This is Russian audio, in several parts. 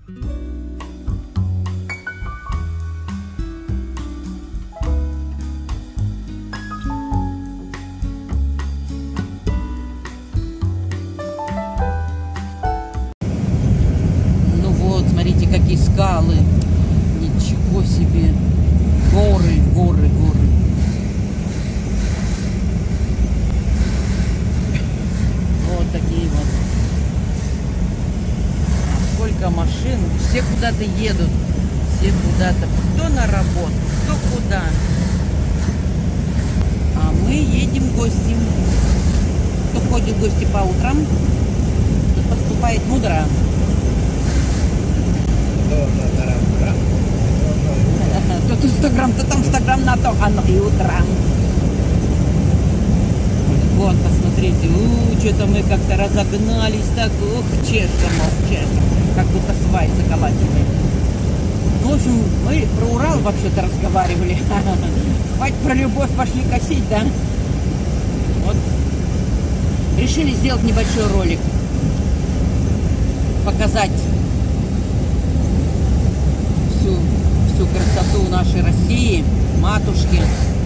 Ну вот, смотрите, какие скалы. Ничего себе. Горы, горы, горы. Вот такие вот. Сколько машин. Все куда-то едут. Все куда-то. Кто на работу, кто куда. А мы едем в гости. Кто ходит в гости по утрам, тот поступает мудро. Тут 100 грамм, то там 100 грамм на то, оно и утром. Вот, посмотрите, что-то мы как-то разогнались, так, чешем, как будто свай заколачиваем. Ну, в общем, мы про Урал вообще-то разговаривали. Хватит про любовь, пошли косить, да? Вот. Решили сделать небольшой ролик. Показать всю красоту нашей России, матушки.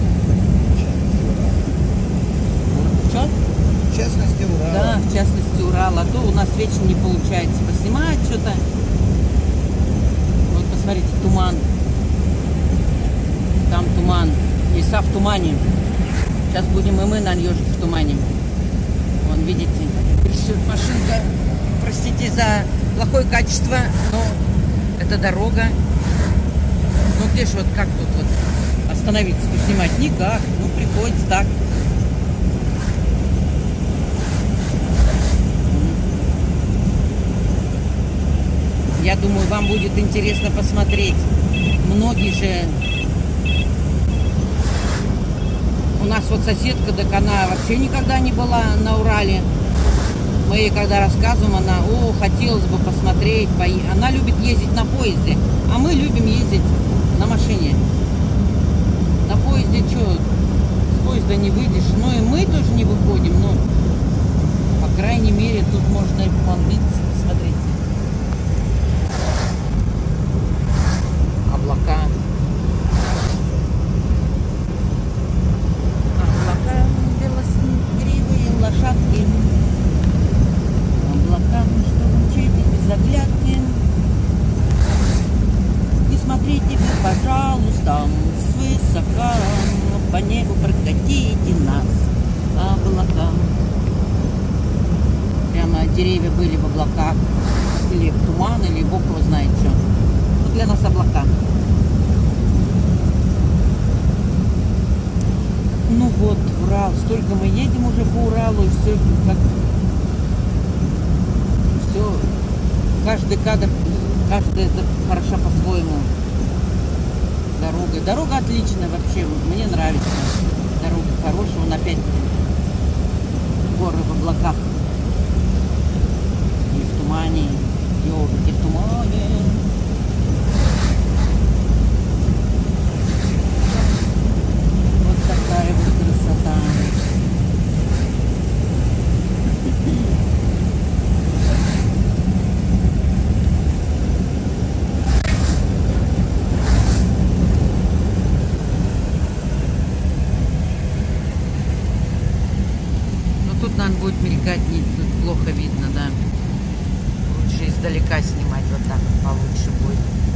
Что? В частности, Урала. Да, в частности, Урала. А то у нас вечно не получается поснимать что-то. Вот посмотрите, туман. Там туман. Леса в тумане. Сейчас будем и мы на ежик в тумане. Вон, видите, рисует машинка. Простите за плохое качество, но это дорога. Ну где ж вот как тут вот остановиться, поснимать? Никак. Ну приходится так. Я думаю, вам будет интересно посмотреть. Многие же... У нас вот соседка, так она вообще никогда не была на Урале. Мы ей когда рассказываем, она, хотелось бы посмотреть. Она любит ездить на поезде, а мы любим ездить на машине. На поезде что, с поезда не выйдешь. Ну и мы тоже не выходим, но, по крайней мере, тут можно и помыться. Смотрите. Облака. Облака, белоснегривые лошадки. Облака, что мчите без оглядки. Не смотрите вы, пожалуйста, свысока, по небу прокатите нас, облака. Прямо деревья были в облаках, или в туман, или бог его знает что. Ну, для нас облака. Ну вот, Урал, столько мы едем уже по Уралу, и все как... Все, каждый кадр, каждый это хороша по-своему. Дорога отличная вообще, мне нравится. Дорога хорошая, вон опять горы в облаках. И в тумане, ежики в тумане. Вот такая вот красота. Будет мелькать, тут плохо видно, да. Лучше издалека снимать, вот так получше будет.